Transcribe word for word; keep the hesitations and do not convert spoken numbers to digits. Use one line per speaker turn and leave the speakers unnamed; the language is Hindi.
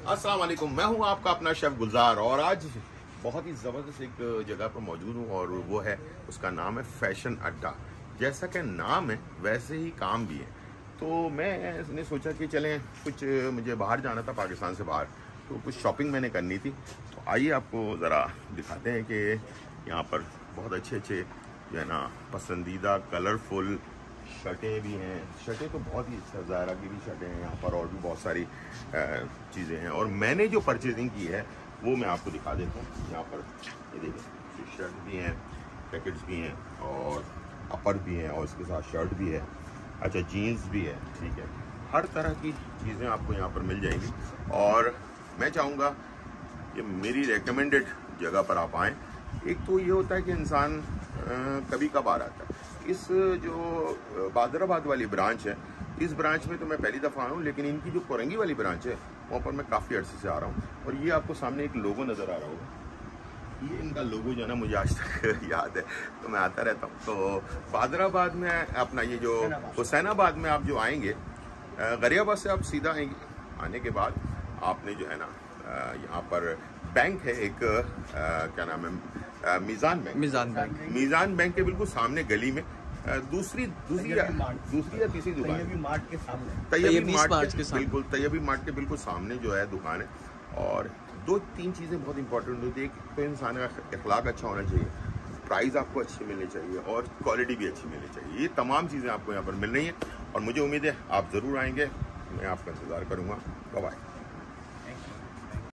अस्सलाम वालेकुम, मैं हूं आपका अपना शेफ गुलजार और आज बहुत ही ज़बरदस्त एक जगह पर मौजूद हूं और वो है, उसका नाम है फैशन अड्डा। जैसा कि नाम है वैसे ही काम भी है। तो मैंने सोचा कि चलें, कुछ मुझे बाहर जाना था, पाकिस्तान से बाहर, तो कुछ शॉपिंग मैंने करनी थी। तो आइए आपको ज़रा दिखाते हैं कि यहाँ पर बहुत अच्छे अच्छे जो है ना पसंदीदा कलरफुल शर्टें भी हैं। शर्टें तो बहुत ही अच्छा, ज़ायरा की भी शर्टें हैं यहाँ पर और भी बहुत सारी चीज़ें हैं। और मैंने जो परचेजिंग की है वो मैं आपको दिखा देता हूँ। यहाँ पर ये देखिए, शर्ट भी हैं, पैकेट्स भी हैं और अपर भी हैं और इसके साथ शर्ट भी है। अच्छा, जीन्स भी है, ठीक है। हर तरह की चीज़ें आपको यहाँ पर मिल जाएंगी और मैं चाहूँगा कि मेरी रेकमेंडेड जगह पर आप आएँ। एक तो ये होता है कि इंसान कभी कभार आता है। इस जो बादराबाद वाली ब्रांच है, इस ब्रांच में तो मैं पहली दफ़ा आया हूँ, लेकिन इनकी जो कोरंगी वाली ब्रांच है वहाँ पर मैं काफ़ी अर्से से आ रहा हूँ। और ये आपको सामने एक लोगो नज़र आ रहा होगा, ये इनका लोगो जो है ना मुझे आज तक याद है, तो मैं आता रहता हूँ। तो बादराबाद में अपना ये जो हुसैनाबाद में आप जो आएंगे, गरियाबाद से आप सीधा आएंगे, आने के बाद आपने जो है ना यहाँ पर बैंक है एक, आ, क्या नाम है, Meezan bank.
Meezan bank
Meezan bank के बिल्कुल सामने गली में दूसरी दूसरी या दूसरी या तीसरी दुकान,
तैयबी मार्ट के सामने,
तैयबी मार्ट के बिल्कुल तैयबी मार्ट के बिल्कुल सामने जो है दुकान है। और दो तीन चीज़ें बहुत इंपॉर्टेंट होती है। एक तो इंसान का अखलाक अच्छा होना चाहिए, प्राइस आपको अच्छी मिलनी चाहिए और क्वालिटी भी अच्छी मिलनी चाहिए। ये तमाम चीज़ें आपको यहाँ पर मिल रही हैं और मुझे उम्मीद है आप ज़रूर आएंगे। मैं आपका इंतज़ार करूँगा। Bye bye.